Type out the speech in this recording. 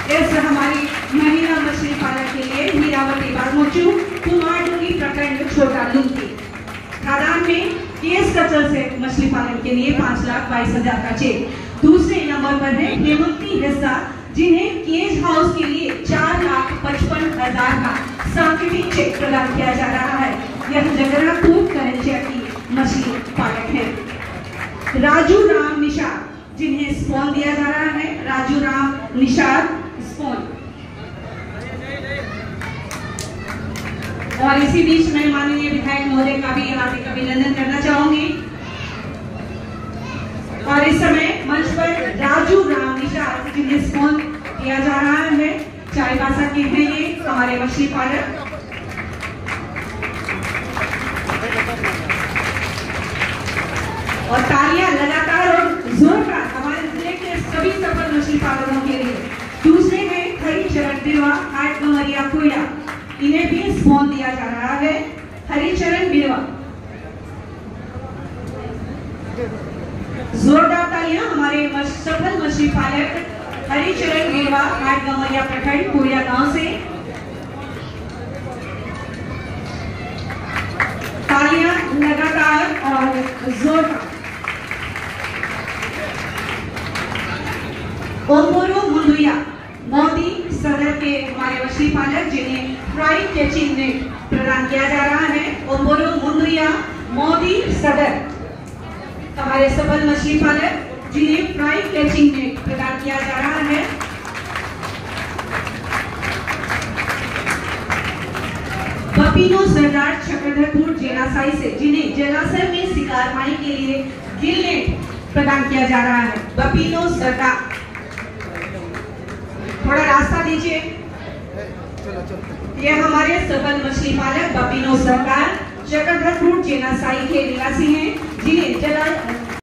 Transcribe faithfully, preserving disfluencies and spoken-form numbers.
इस हमारी महिला मछली पालक के लिए हीरावती बागमोचू कुमारडूंगी प्रखंड छोटा लुंगी खदान में केस कचर से मछली पालन के लिए पाँच लाख बाईस हजार का चेक। दूसरे नंबर पर है हेमंती हिस्सा जिन्हें केज हाउस के लिए चार लाख पचपन हजार का सांकेतिक चेक प्रदान किया जा रहा है। यह जगन्नाथपुर करंजिया की मछली पालक है। राजू राम निषाद जिन्हें स्पॉन दिया जा रहा है। राजू राम निषाद स्पॉन। और इसी बीच में माननीय विधायक महोदय का भी हार्दिक अभिनंदन करना चाहूंगी। और इस समय मंच पर राजू राम निषाद जिन्हें स्पॉन किया जा रहा है। चाईबासा के हैं ये हमारे मछली पालक। और तालियां लगातार और जोरदार हमारे जिले के सभी सफल मछली पालकों के लिए। दूसरे हैं हरिचरण बिरवा हाट गमरिया कोयला, इन्हें भी स्पॉन दिया जा रहा है। हरिचरण बिरवा। जोरदार तालियां हमारे सफल मछली पालक हरिचरण बिरवा हाट गमरिया प्रखंड कोयला गांव से। तालियां लगातार और जोरदार। ओम्बोरो मुंडुया मोदी सदर के हमारे मछली पालक जिन्हें फ्राई कैचिंग नेट प्रदान किया जा रहा है। ओम्बोरो मुंडुया मोदी सदर हमारे सफल मछली पालक जिन्हें फ्राई कैचिंग नेट प्रदान किया जा रहा है। बपीनो सरदार चक्रधरपुर जलाशय से जिन्हें जलाशय में शिकार पानी के लिए गिल नेट प्रदान किया जा रहा है। बपीनो सरदार, थोड़ा रास्ता दीजिए। ये हमारे सफल मछली पालक बपीनो सरकार चक्रधरपुर जलाशय के निवासी हैं जिन्हें जला